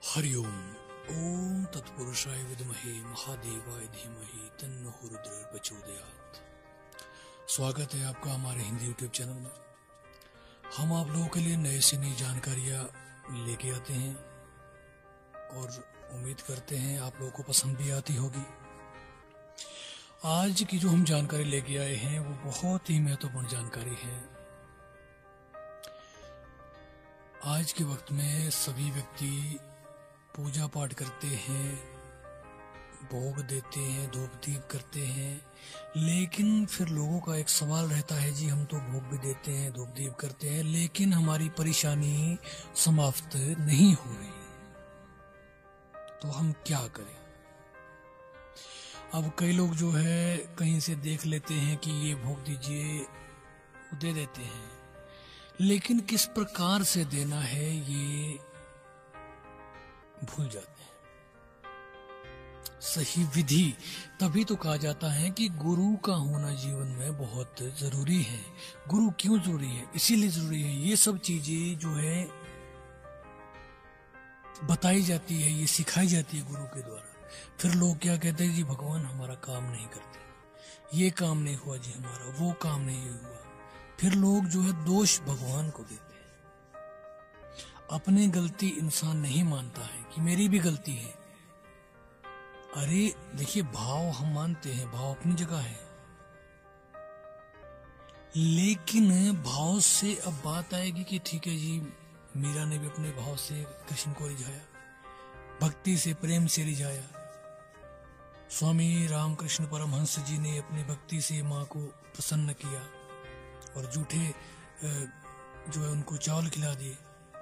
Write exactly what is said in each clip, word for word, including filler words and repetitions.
हरिओम। ओम तत्पुरुषाय विद्महे महादेवाय धीमहि तन्नो रुद्र प्रचोदयात्। स्वागत है आपका हमारे हिंदी यूट्यूब चैनल में। हम आप लोगों के लिए नए से नई जानकारियाँ लेके आते हैं और उम्मीद करते हैं आप लोगों को पसंद भी आती होगी। आज की जो हम जानकारी लेके आए हैं वो बहुत ही महत्वपूर्ण जानकारी है। आज के वक्त में सभी व्यक्ति पूजा पाठ करते हैं, भोग देते हैं, धूप दीप करते हैं, लेकिन फिर लोगों का एक सवाल रहता है, जी हम तो भोग भी देते हैं, धूप दीप करते हैं, लेकिन हमारी परेशानी समाप्त नहीं हो रही, तो हम क्या करें। अब कई लोग जो है कहीं से देख लेते हैं कि ये भोग दीजिए, दे देते हैं, लेकिन किस प्रकार से देना है ये भूल जाते हैं। सही विधि, तभी तो कहा जाता है कि गुरु का होना जीवन में बहुत जरूरी है। गुरु क्यों जरूरी है? इसीलिए जरूरी है, ये सब चीजें जो है बताई जाती है, ये सिखाई जाती है गुरु के द्वारा। फिर लोग क्या कहते हैं, जी भगवान हमारा काम नहीं करते, ये काम नहीं हुआ जी हमारा, वो काम नहीं हुआ। फिर लोग जो है दोष भगवान को देते हैं। अपनी गलती इंसान नहीं मानता है कि मेरी भी गलती है। अरे देखिए, भाव हम मानते हैं, भाव अपनी जगह है, लेकिन भाव से अब बात आएगी कि ठीक है जी, मीरा ने भी अपने भाव से कृष्ण को रिझाया, भक्ति से प्रेम से रिझाया। स्वामी रामकृष्ण परमहंस जी ने अपनी भक्ति से माँ को प्रसन्न किया और जूठे जो है उनको चावल खिला दिए।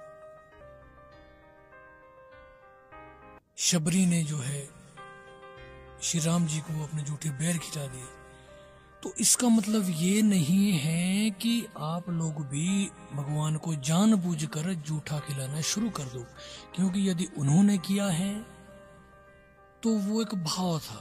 शबरी ने जो है श्री राम जी को अपने जूठे बैर खिला दिए। तो इसका मतलब ये नहीं है कि आप लोग भी भगवान को जानबूझकर जूठा खिलाना शुरू कर दो, क्योंकि यदि उन्होंने किया है तो वो एक भाव था,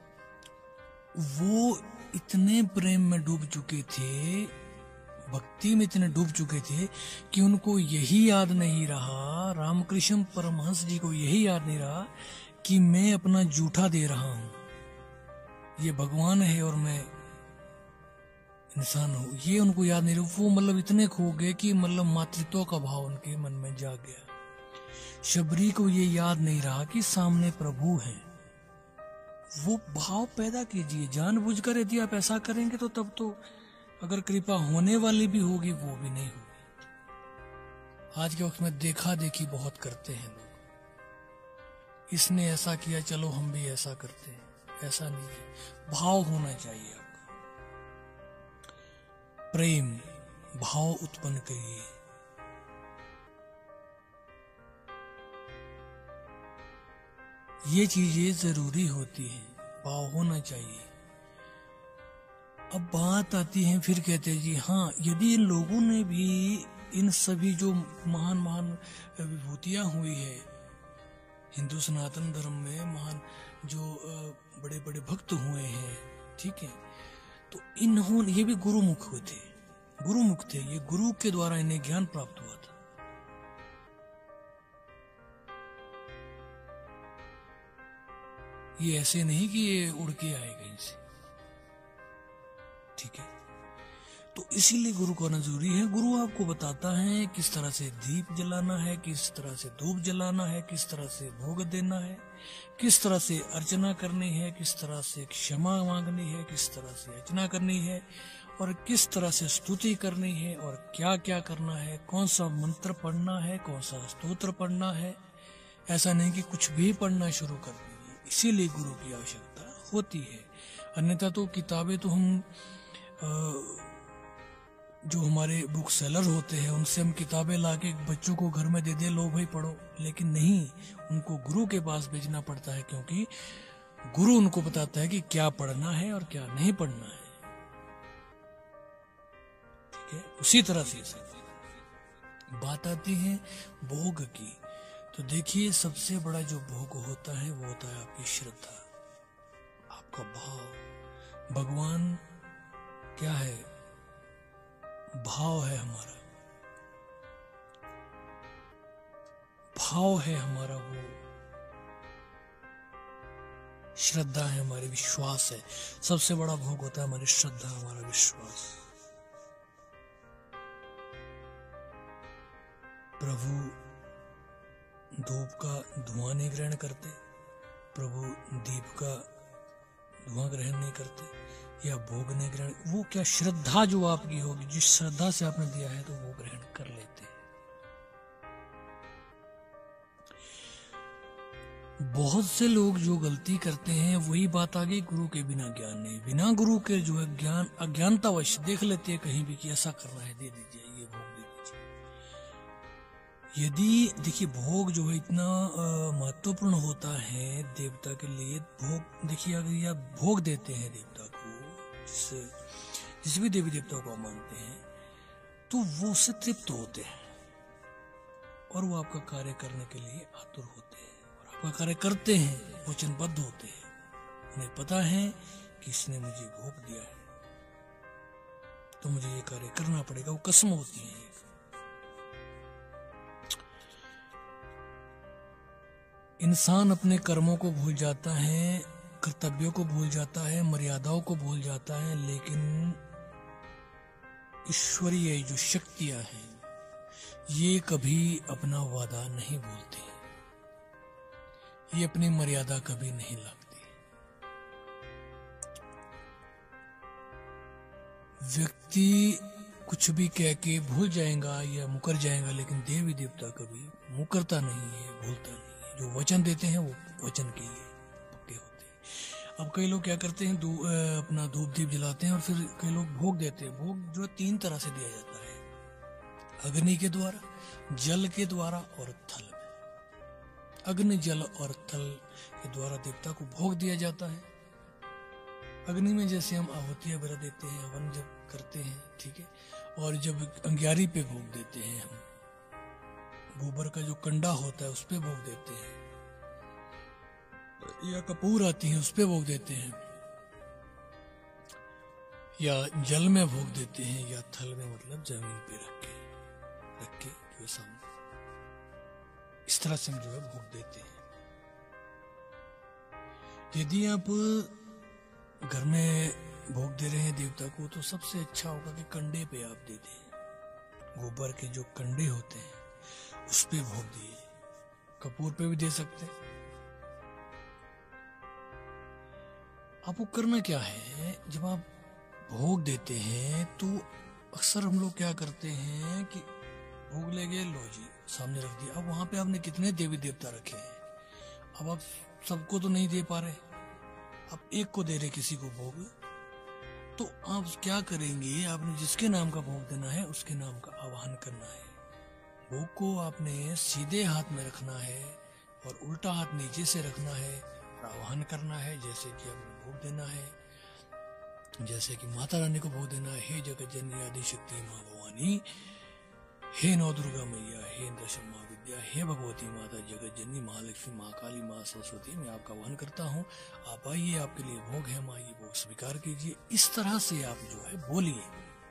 वो इतने प्रेम में डूब चुके थे, भक्ति में इतने डूब चुके थे कि उनको यही याद नहीं रहा, रामकृष्ण परमहंस जी को यही याद नहीं रहा कि मैं अपना जूठा दे रहा हूं, ये भगवान है और मैं इंसान हूं, ये उनको याद नहीं रहा। वो मतलब इतने खो गए कि मतलब मातृत्व का भाव उनके मन में जाग गया। शबरी को ये याद नहीं रहा कि सामने प्रभु है। वो भाव पैदा कीजिए जानबूझकर। यदि आप ऐसा करेंगे तो तब तो अगर कृपा होने वाली भी होगी वो भी नहीं होगी। आज के वक्त में देखा देखी बहुत करते हैं लोग, इसने ऐसा किया चलो हम भी ऐसा करते हैं, ऐसा नहीं है। भाव होना चाहिए आपका, प्रेम भाव उत्पन्न करिए। ये चीजें जरूरी होती हैं, भाव होना चाहिए। अब बात आती है, फिर कहते हैं जी हाँ, यदि इन लोगों ने भी इन सभी जो महान महान विभूतियां हुई है हिंदू सनातन धर्म में, महान जो बड़े बड़े भक्त हुए हैं, ठीक है, तो इन्होंने ये भी गुरुमुख हुए थे, गुरुमुख थे, ये गुरु के द्वारा इन्हें ज्ञान प्राप्त हुआ था। ये ऐसे नहीं कि ये उड़ के आए कहीं से, ठीक है। तो इसीलिए गुरु को आना जरूरी है। गुरु आपको बताता है किस तरह से दीप जलाना है, किस तरह से धूप जलाना है, किस तरह से भोग देना है, किस तरह से अर्चना करनी है, किस तरह से क्षमा मांगनी है, किस तरह से अर्चना करनी है, और किस तरह से स्तुति करनी है, और क्या क्या करना है, कौन सा मंत्र पढ़ना है, कौन सा स्तोत्र पढ़ना है। ऐसा नहीं कि कुछ भी पढ़ना शुरू कर दीजिए, इसीलिए गुरु की आवश्यकता होती है। अन्यथा तो किताबें तो हम जो हमारे बुक सेलर होते हैं उनसे हम किताबें लाके बच्चों को घर में दे दे, लो भाई पढ़ो, लेकिन नहीं, उनको गुरु के पास भेजना पड़ता है, क्योंकि गुरु उनको बताता है कि क्या पढ़ना है और क्या नहीं पढ़ना है, ठीक है। उसी तरह से बात आती है भोग की। तो देखिए, सबसे बड़ा जो भोग होता है वो होता है आपकी श्रद्धा, आपका भाव। भगवान क्या है? भाव है हमारा। भाव है हमारा, वो श्रद्धा है, हमारी विश्वास है। सबसे बड़ा भोग होता है हमारी श्रद्धा, हमारा विश्वास। प्रभु धूप का धुआं नहीं ग्रहण करते, प्रभु दीप का धुआं ग्रहण नहीं करते, या भोग नहीं ग्रहण, वो क्या श्रद्धा जो आपकी होगी, जिस श्रद्धा से आपने दिया है तो वो ग्रहण कर लेते हैं। बहुत से लोग जो गलती करते हैं वही बात आ गई, गुरु के बिना ज्ञान नहीं, बिना गुरु के जो है ज्ञान अज्ञानतावश देख लेते हैं कहीं भी कि ऐसा करना है, दे दीजिए, ये भोग दे दीजिए। यदि देखिए भोग जो है इतना महत्वपूर्ण होता है देवता के लिए, भोग देखिए अगर आप भोग देते हैं देवता को, जिस जिस भी देवी देवता को आप मानते हैं, तो वो उससे तृप्त होते हैं और वो आपका कार्य करने के लिए आतुर होते हैं, आपका कार्य करते हैं, वचनबद्ध होते हैं। उन्हें पता है कि इसने मुझे भोग दिया है तो मुझे ये कार्य करना पड़ेगा, वो कसम होती है। इंसान अपने कर्मों को भूल जाता है, कर्तव्यों को भूल जाता है, मर्यादाओं को भूल जाता है, लेकिन ईश्वरीय जो शक्तियां हैं ये कभी अपना वादा नहीं भूलती, ये अपनी मर्यादा कभी नहीं लाती। व्यक्ति कुछ भी कह के भूल जाएगा या मुकर जाएगा, लेकिन देवी देवता कभी मुकरता नहीं है, भूलता नहीं है। जो वचन देते हैं वो वचन के लिए पक्के होते हैं। अब कई लोग क्या करते हैं, दू, अपना धूप दीप जलाते हैं और फिर कई लोग भोग देते हैं। भोग जो तीन तरह से दिया जाता है, अग्नि के द्वारा, जल के द्वारा और थल में। अग्नि, जल और थल के द्वारा देवता को भोग दिया जाता है। अग्नि में जैसे हम आहुति वगैरह देते हैं, हवन जब करते हैं, ठीक है, और जब अंगियारी पे भोग देते हैं, हम गोबर का जो कंडा होता है उस पे भोग देते हैं, या कपूर आती है उस पे भोग देते हैं, या जल में भोग देते हैं, या थल में मतलब जमीन पे रख के रख के जो सामने, इस तरह से हम जो है भोग देते हैं। यदि आप घर में भोग दे रहे हैं देवता को, तो सबसे अच्छा होगा कि कंडे पे आप दे दें। गोबर के जो कंडे होते हैं उस पे भोग दिए, कपूर पे भी दे सकते हैं। आपको करना क्या है, जब आप भोग देते हैं तो अक्सर हम लोग क्या करते हैं कि भोग ले गए, लो जी सामने रख दिया। अब वहां पे आपने कितने देवी देवता रखे हैं, अब आप सबको तो नहीं दे पा रहे, आप एक को दे रहे किसी को भोग, तो आप क्या करेंगे, आपने जिसके नाम का भोग देना है उसके नाम का आवाहन करना है। भोग को आपने सीधे हाथ में रखना है और उल्टा हाथ नीचे से रखना है और आवाहन करना है, जैसे कि आपने भोग देना है, जैसे कि माता रानी को भोग देना है, हे जगत जननी आदि शक्ति माँ भवानी, हे नौ दुर्गा मैया, हे दश माँ विद्या, हे भगवती माता जगत जननी महालक्ष्मी माँ काली माँ सरस्वती, मैं आपका आह्वान करता हूँ, आप आइए, आपके लिए भोग है माँ, ये भोग स्वीकार कीजिए। इस तरह से आप जो है बोलिए,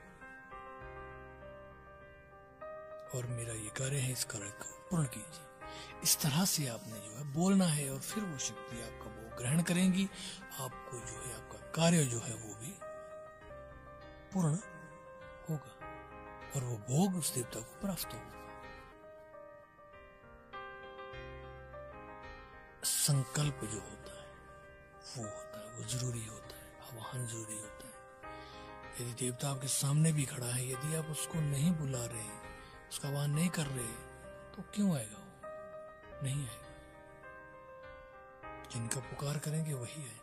और मेरा ये कार्य है, इस कार्य को पूर्ण कीजिए। इस तरह से आपने जो है बोलना है, और फिर वो शक्ति आपका भोग ग्रहण करेंगी, आपको जो है आपका कार्य जो है वो भी पूर्ण होगा और वो भोग उस देवता को प्राप्त होगा। संकल्प जो होता है वो होता है, वो जरूरी होता है, आवाहन जरूरी होता है। यदि देवता आपके सामने भी खड़ा है, यदि आप उसको नहीं बुला रहे, उसका आह्वान नहीं कर रहे, तो क्यों आएगा वो? नहीं आएगा। जिनका पुकार करेंगे वही आएगा।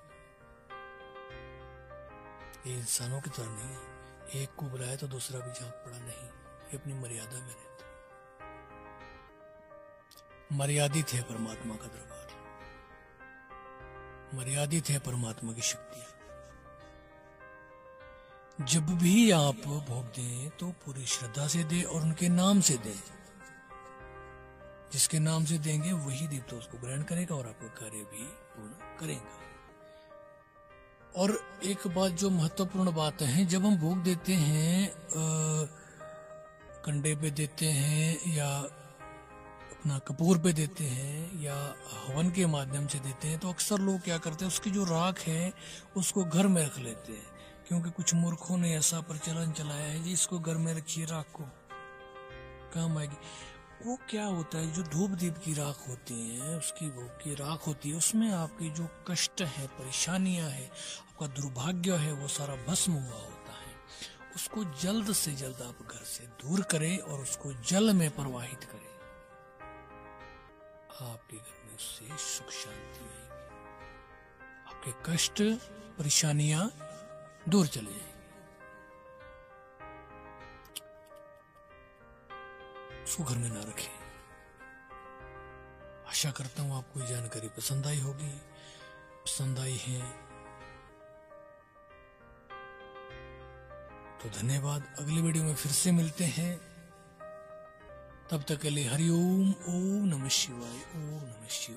ये इंसानों की तरह नहीं है, एक को बुलाया तो दूसरा भी झांक पड़ा, नहीं, ये अपनी मर्यादा में रहते। मर्यादित है परमात्मा का दरबार, मर्यादित है परमात्मा की शक्तियां। जब भी आप भोग दें तो पूरी श्रद्धा से दें और उनके नाम से दें। जिसके नाम से देंगे वही देवता उसको ग्रहण करेगा और आपका कार्य भी पूर्ण करेगा। और एक बात जो महत्वपूर्ण बात है, जब हम भोग देते हैं, आ, कंडे पे देते हैं या अपना कपूर पे देते हैं या हवन के माध्यम से देते हैं, तो अक्सर लोग क्या करते हैं, उसकी जो राख है उसको घर में रख लेते हैं, क्योंकि कुछ मूर्खों ने ऐसा प्रचलन चलाया है जी इसको घर में रखिए, राख को काम आएगी। वो क्या होता है, जो धूप दीप की राख होती है, उसकी भोग की राख होती है, उसमें आपकी जो कष्ट है, परेशानियां है, आपका दुर्भाग्य है, वो सारा भस्म हुआ होता है। उसको जल्द से जल्द आप घर से दूर करें और उसको जल में प्रवाहित करें, आपके घर में उससे सुख शांति आएगी, आपके कष्ट परेशानियां दूर चले जाएंगे। उसको घर में ना रखें। आशा करता हूं आपको ये जानकारी पसंद आई होगी। पसंद आई है तो धन्यवाद। अगली वीडियो में फिर से मिलते हैं, तब तक के लिए हरिओम। ओम नमः शिवाय। ओम नमः शिवाय।